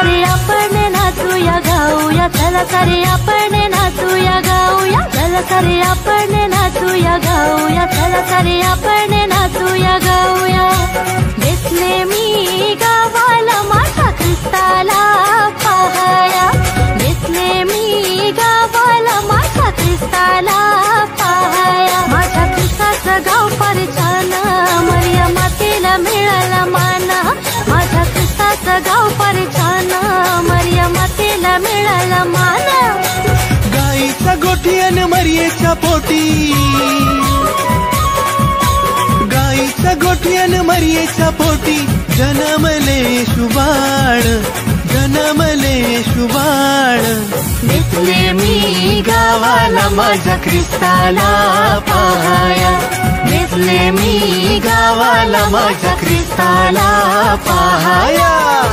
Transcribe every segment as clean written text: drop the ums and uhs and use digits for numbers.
सारे आपण नाचूया गाऊया, चला सारे आपण नाचूया गाऊया, चला सारे आपण नाचूया गाऊया, चला सारे आपण नाचूया गाऊया। दिसले मी गावाला माझ्या ख्रिस्ताला पाहाया, दिसले मी गावाला माझ्या ख्रिस्ताला पाहाया। माझ्या ख्रिस्ताचं गाव फार छान, मरिया मातेला मिळाला मान। माझ्या ख्रिस्ताचं गाव फार छान, मरिया मातेला मिळाला मान। गाईचा गोठी अन मरियेच्या पोटी, गाईचा गोठी अन मरियेच्या पोटी जन्मले शुभाळ, जन्मले शुभाळ। दिसले मी गावाला माझ्या ख्रिस्ताला पाहाया, दिसले मी गावाला माझ्या ख्रिस्ताला पाहाया।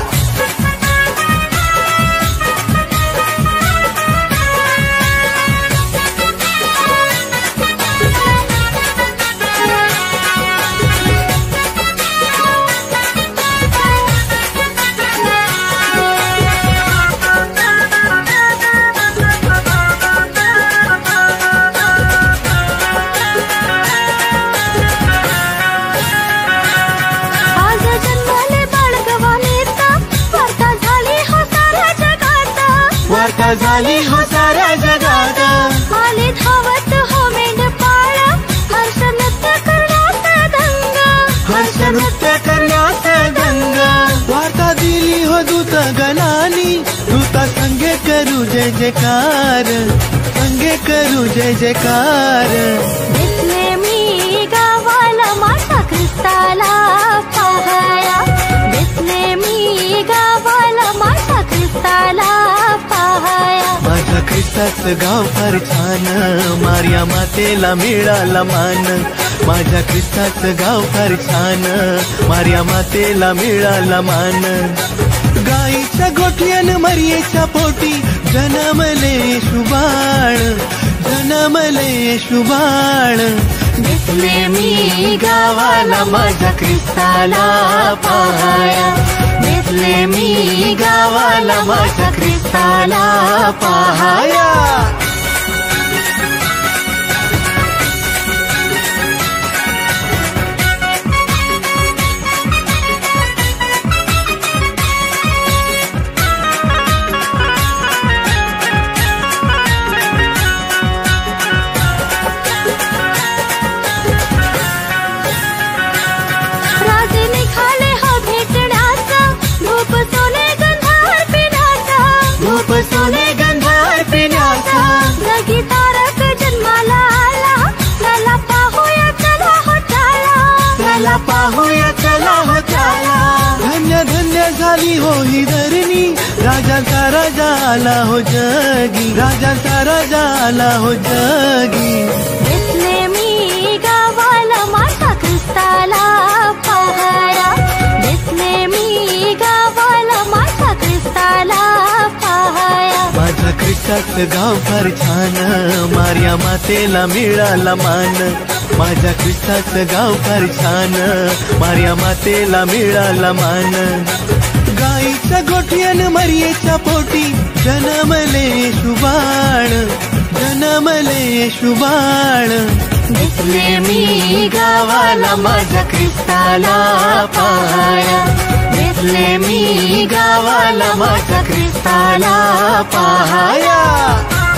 वार्ता झाली हो साऱ्या जगात, आले धावत हो मेंढपाळ, हर्ष नृत्य करण्याचा दंग, हर्ष नृत्य करण्याचा दंग। वार्ता दिली हो दूत गणानी, दूता संगे करू जय जयकार, संगे करू जय जयकार। दिसले मी गावाला माझ्या ख्रिस्ताला पाहाया, दिसले मी गावाला माझ्या ख्रिस्ताला पाहाया। माझ्या ख्रिस्ताचं गाव फार छान, मारिया मातेला मिळाला मान। माझ्या ख्रिस्ताचं गाव फार छान, मारिया मातेला मिळाला मान। गाईच्या गोठी अन मरियेच्या पोटी जन्मले शुभाळ, जन्मले शुभाळ। दिसले मी गावाला माझ्या ख्रिस्ताला पाहाया, दिसले मी गावाला माझ्या ख्रिस्ताला पाहाया। सोने गंधार पिण्याचा, जगी तारक जन्माला आला, चला पाहूया चला हो चला, चला पाहूया चला हो चला। धन्य धन्य झाली हो ही धरणी, राजांचा राजा आला हो जगी, राजांचा राजा आला हो जगी। दिसले मी गावाला माझ्या ख्रिस्ताला पाहाया, दिसले मी गावाला माझ्या ख्रिस्ताला पाहाया। माझ्या ख्रिस्ताचं गाव फार छान, मारिया मातेला मिळाला मान। माझ्या ख्रिस्ताचं गाव फार छान, मारिया मातेला मिळाला मान। गाईच्या गोठी अन मरियेच्या पोटी जन्मले शुभाळ, जन्मले शुभाळ। दिसले मी गावाला माझ्या ख्रिस्ताला पाहाया, दिसले मी गावाला माझ्या ख्रिस्ताला पाहाया।